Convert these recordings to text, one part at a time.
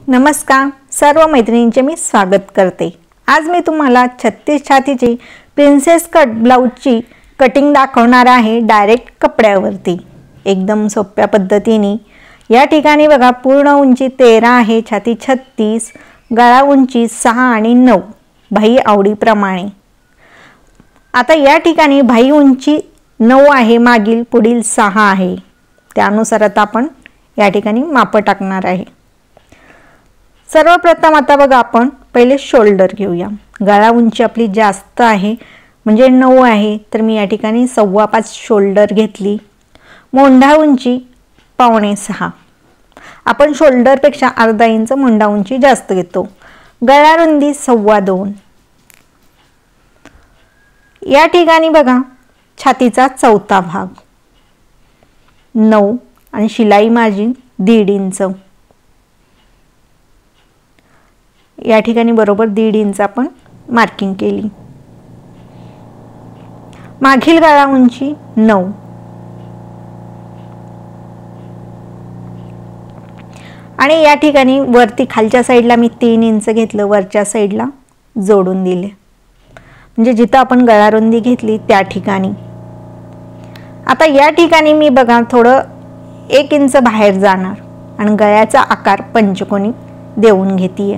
नमस्कार सर्व मैत्रिणींचे मी स्वागत करते। आज मी तुम्हाला 36 छातीची प्रिन्सेस कट ब्लाउजची कटिंग दाखवणार आहे डायरेक्ट कपड्यावरती एकदम सोप्या पद्धतीने। या ठिकाणी बघा पूर्ण उंची 13 आहे, छाती 36, गळा उंची 6 आणि 9 भाई आवडीप्रमाणे। आता या ठिकाणी भाई उंची 9 आहे, मागील पुढील 6 आहे, त्यानुसार आता आपण या ठिकाणी माप टाकणार आहे। सर्वप्रथम आता बघा आपण पहिले शोल्डर घेऊया। गळा उंची आपली जास्त आहे म्हणजे 9 आहे, तर मी या ठिकाणी 5.25 शोल्डर घेतली। मोंढा उंची 5.25, आपण शोल्डर पेक्षा अर्धा इंच मोंढा उंची जास्त घेतो। गळा रुंदी 2.25। या ठिकाणी बघा छातीचा चौथा भाग 9 आणि शिलाई मार्जिन 1.5 इंच। या ठिकाणी बरोबर 1.5 इंच आपण मार्किंग केली। मागील गळा उंची 9 आणि या ठिकाणी वरती खालच्या साइडला मी 3 इंच घेतलं, वरच्या साइडला जोडून दिले, म्हणजे जिथे आपण गळा रुंदी घेतली त्या ठिकाणी। आता या ठिकाणी मी बघा थोडं 1 इंच बाहेर जाणार आणि गळ्याचा आकार पंचकोनी देऊन घेतीये।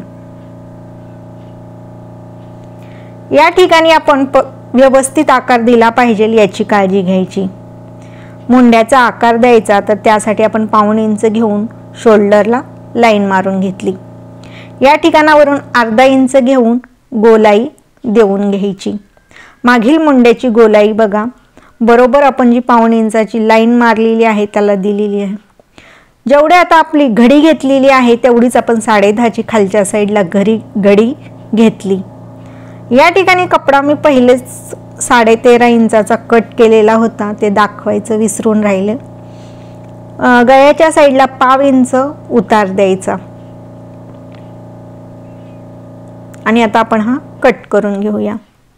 या ठिकाणी आपण व्यवस्थित आकार दिला पाहिजे याची काळजी घ्यायची। मुंड्याचा आकार द्यायचा तर त्यासाठी आपण 1.25 इंच घेऊन शोल्डरला लाईन मारून घेतली। या ठिकाणावरून अर्धा इंच घेऊन गोलाई देऊन घ्यायची। मागील मुंड्याची गोलाई बघा बरोबर आपण जी 1.25 इंचाची लाईन मारलेली आहे त्याला दिलेली आहे। जेवढे आता आपली घडी घेतलेली आहे तेवढीच आपण 10.5 ची खालच्या साइडला घडी घेतली। या ठिकाणी कपडा मी पहिलेच 13.5 इंचाचा कट केलेला होता, ते दाखवायचं विसरून राहिले। गळ्याच्या साइडला 1/2 इंच उतार द्यायचा आणि आता आपण हा कट करून घेऊया।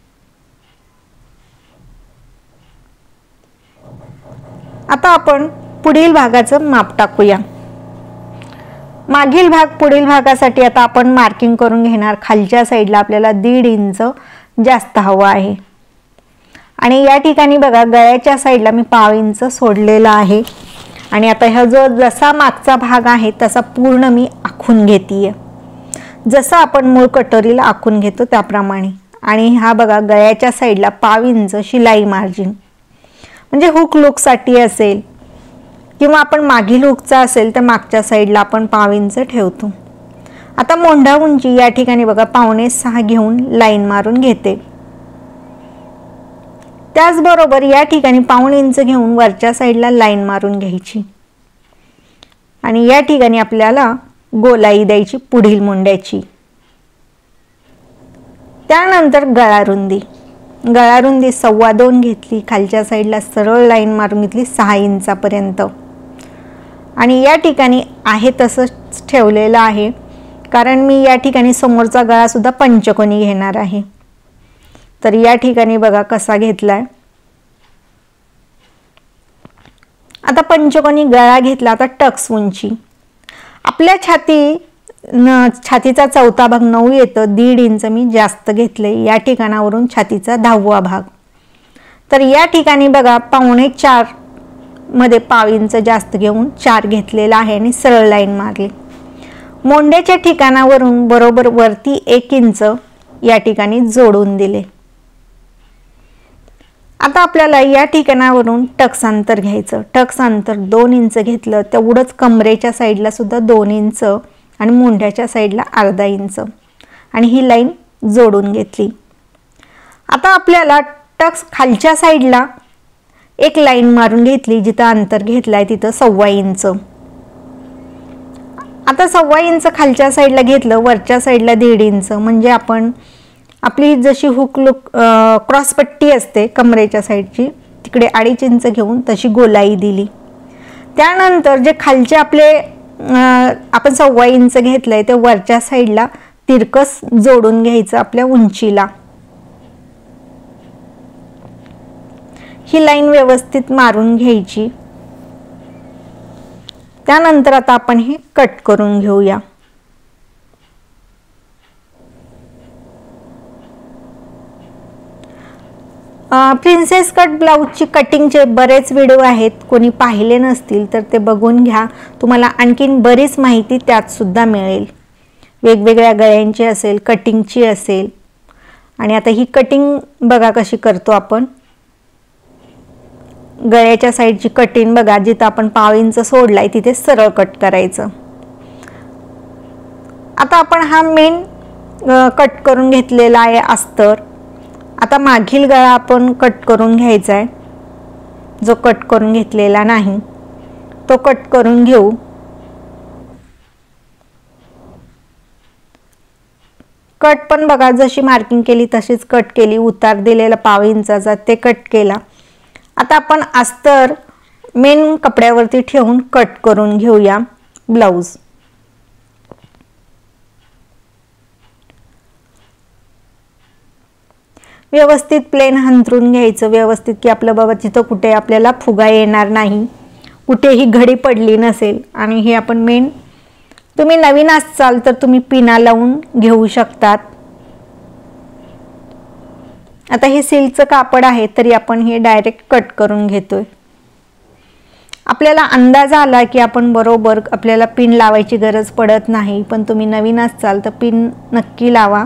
आता आपण पुढील भागाचं माप टाकूया। मागील भाग पुढील भागासाठी आता आपण मार्किंग करून घेणार। खालच्या साइडला आपल्याला 1.5 इंच जास्त हवा आहे आणि या ठिकाणी बघा गळ्याच्या साइडला मी 1/2 इंच सोडलेला आहे आणि आता हा जो जसा मागचा भाग आहे तसा पूर्ण मी आखून घेतीये, जसं आपण मूळ कटोरीला आखून घेतो त्याप्रमाणे। आणि हा बघा गळ्याच्या साइडला 1/2 इंच शिलाई मार्जिन, म्हणजे हुक लुक साठी असेल किंवा आपण मागील हुकचा असेल तर मागच्या साइडला आपण 1/2 इंच ठेवतो। आता मोंढा उंची या ठिकाणी बघा 5.25 घेऊन लाईन मारून घेते। त्याचबरोबर या ठिकाणी 1/2 इंच घेऊन वरच्या साइडला लाईन मारून घ्यायची आणि या ठिकाणी आपल्याला गोलाई द्यायची पुढील मुंड्याची। त्यानंतर गळा रुंदी 2.25 घेतली, खालच्या साइडला सरळ लाईन मारून घेतली 6 इंचापर्यंत आणि या ठिकाणी आहे तसंच ठेवलेलं आहे, कारण मी या ठिकाणी समोरचा गळा सुद्धा पंचकोनी घेणार आहे। तर या ठिकाणी बघा कसा घेतलाय। आता पंचकोनी गळा घेतला। आता टक्स उंची आपल्या छातीचा चौथा भाग 9 येतो, 1.5 इंच मी जास्त घेतले। या ठिकाणावरून छातीचा 10वा भाग, तर या ठिकाणी बघा 3.25 मध्ये 1/2 इंच जास्त घेऊन 4 घेतलेला आहे आणि सरळ लाईन मारली। मोंड्याच्या ठिकाणावरून बरोबर वरती 1 इंच या ठिकाणी जोडून दिले। आता आपल्याला या ठिकाणावरून टक्स अंतर घ्यायचं। टक्स अंतर 2 इंच घेतलं, तेवढंच कमरेच्या साइडला सुद्धा 2 इंच आणि मुंड्याच्या साइडला अर्धा इंच आणि ही लाईन जोडून घेतली। आता आपल्याला टक्स खालच्या साइडला एक लाईन मारून घेतली, जिथं अंतर घेतलाय तिथं 1.25 इंच। आता 1.25 इंच खालच्या साइडला घेतलं, वरच्या साइडला 1.5 इंच, म्हणजे आपण आपली जशी हुक लुक क्रॉसपट्टी असते कमरेच्या साइडची तिकडे 2.5 इंच घेऊन तशी गोलाई दिली। त्यानंतर जे खालचे आपले आपण 1.25 इंच घेतलंय ते वरच्या साइडला तिरकस जोडून घ्यायचं आपल्या उंचीला। ही लाईन व्यवस्थित मारून घ्यायची। त्यानंतर आता आपण हे कट करून घेऊया। प्रिन्सेस कट ब्लाऊजची कटिंगचे बरेच व्हिडिओ आहेत, कोणी पाहिले नसतील तर ते बघून घ्या, तुम्हाला आणखीन बरीच माहिती त्यात सुद्धा मिळेल. वेगवेगळ्या गळ्यांची असेल, कटिंगची असेल. आणि आता ही कटिंग बघा कशी करतो आपण. गळ्याच्या साईडची कटिंग बघा, जिथं आपण पाव इंच सोडलाय तिथे सरळ कट करायचं. आता आपण हा मेन कट करून घेतलेला आहे अस्तर. आता मागील गळा आपण कट करून घ्यायचा आहे, जो कट करून घेतलेला नाही तो कट करून घेऊ. कट पण बघा जशी मार्किंग केली तशीच कट केली. उतार दिलेला पाव इंचाचा ते कट केला. आता आपण अस्तर मेन कपड्यावरती ठेवून कट करून घेऊया ब्लाऊज. व्यवस्थित प्लेन हंतरून घ्यायचं व्यवस्थित, की आपलं बाबा तिथं कुठे आपल्याला फुगा येणार नाही, कुठेही घडी पडली नसेल. आणि हे आपण मेन, तुम्ही नवीन असाल तर तुम्ही पिना लावून घेऊ शकतात. आता हे सिल्कचं कापड आहे तरी आपण हे डायरेक्ट कट करून घेतोय. आपल्याला अंदाज आला की आपण बरोबर, आपल्याला पिन लावायची गरज पडत नाही, पण तुम्ही नवीन असाल तर पिन नक्की लावा.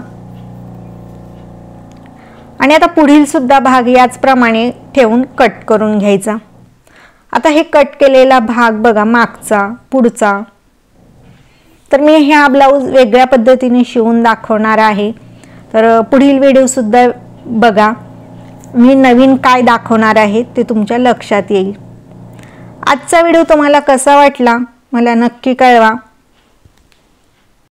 आणि आता पुढील सुद्धा भाग याचप्रमाणे ठेवून कट करून घ्यायचा. आता हे कट केलेला भाग बघा, मागचा पुढचा. तर मी हा ब्लाऊज वेगळ्या पद्धतीने शिवून दाखवणार आहे, तर पुढील व्हिडिओ सुद्धा बघा. मी नवीन काय दाखवणार आहे ते तुमच्या लक्षात येईल. आजचा व्हिडिओ तुम्हाला कसा वाटला मला नक्की कळवा.